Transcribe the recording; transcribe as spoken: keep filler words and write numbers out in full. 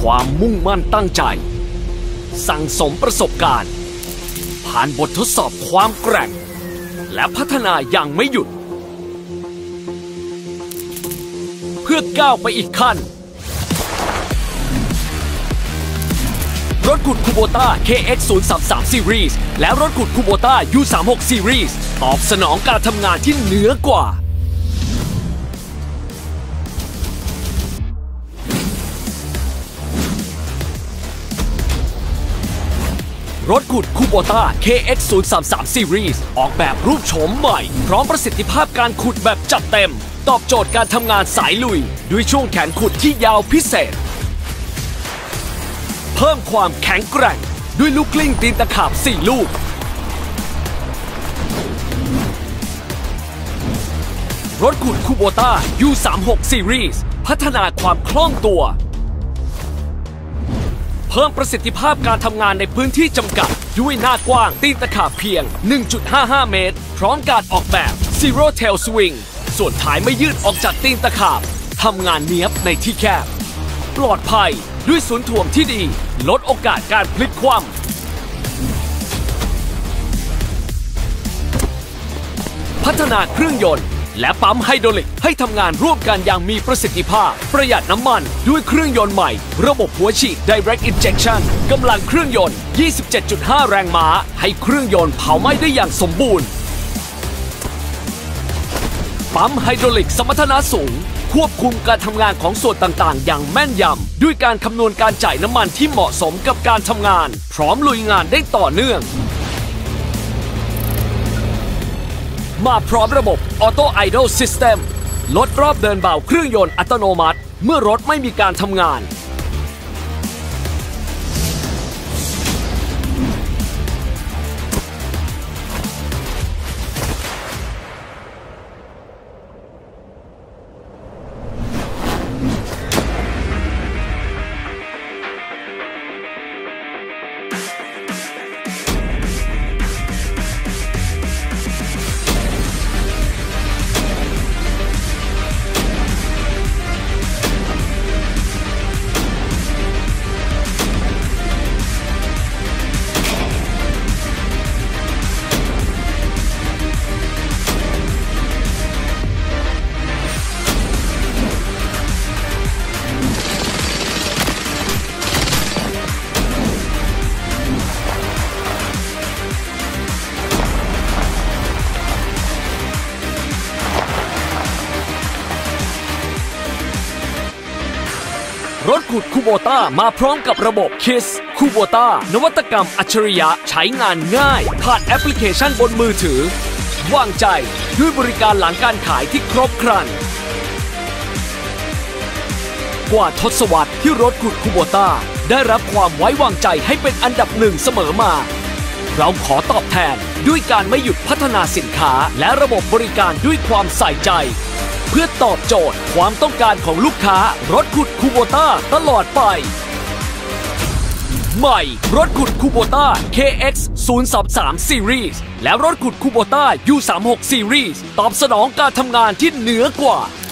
ความมุ่งมั่นตั้งใจสั่งสมประสบการณ์ผ่านบททดสอบความแกร่งและพัฒนาอย่างไม่หยุดเพื่อก้าวไปอีกขั้นรถขุดคูโบต้า เค เอ็กซ์ ศูนย์ สาม สาม Series และรถขุดคูโบต้า ยู สามสิบหก Series ตอบสนองการทำงานที่เหนือกว่ารถขุดคูโบต้า เค เอ็กซ์ ศูนย์ สาม สาม Series ออกแบบรูปโฉมใหม่พร้อมประสิทธิภาพการขุดแบบจัดเต็มตอบโจทย์การทำงานสายลุยด้วยช่วงแขนขุดที่ยาวพิเศษเพิ่มความแข็งแกร่งด้วยลูกกลิ้งตีนตะขาบสี่ลูกรถขุดคูโบต้า ยู สามสิบหก Series พัฒนาความคล่องตัวเพิ่มประสิทธิภาพการทำงานในพื้นที่จำกัดด้วยหน้ากว้างตีนตะขาบเพียง หนึ่งจุดห้าห้า เมตรพร้อมการออกแบบ Zero Tail Swing ส่วนท้ายไม่ยืดออกจากตีนตะขาบทำงานเนี๊ยบในที่แคบปลอดภัยด้วยศูนย์ถ่วงที่ดีลดโอกาสการพลิกคว่ำพัฒนาเครื่องยนต์และปั๊มไฮดรอลิกให้ทำงานร่วมกันอย่างมีประสิทธิภาพประหยัดน้ำมันด้วยเครื่องยนต์ใหม่ระบบหัวฉีด Direct Injection กำลังเครื่องยนต์ ยี่สิบเจ็ดจุดห้า แรงม้าให้เครื่องยนต์เผาไหม้ได้อย่างสมบูรณ์ปั๊มไฮดรอลิกสมรรถนะสูงควบคุมการทำงานของส่วนต่างๆอย่างแม่นยำด้วยการคำนวณการจ่ายน้ำมันที่เหมาะสมกับการทำงานพร้อมลุยงานได้ต่อเนื่องมาพร้อมระบบ Auto Idle System ลดรอบเดินเบาเครื่องยนต์อัตโนมัติเมื่อรถไม่มีการทำงานรถขุดคูโบต้ามาพร้อมกับระบบ คิส คูโบต้านวัตกรรมอัจฉริยะใช้งานง่ายผ่านแอปพลิเคชันบนมือถือวางใจด้วยบริการหลังการขายที่ครบครันกว่าทศวรรษที่รถขุดคูโบต้าได้รับความไว้วางใจให้เป็นอันดับหนึ่งเสมอมาเราขอตอบแทนด้วยการไม่หยุดพัฒนาสินค้าและระบบบริการด้วยความใส่ใจเพื่อตอบโจทย์ความต้องการของลูกค้ารถขุดคูโบต้าตลอดไปใหม่รถขุดคูโบต้า เค เอ็กซ์ ศูนย์ สาม สาม Series และรถขุดคูโบต้า ยู สามสิบหก Series ตอบสนองการทำงานที่เหนือกว่า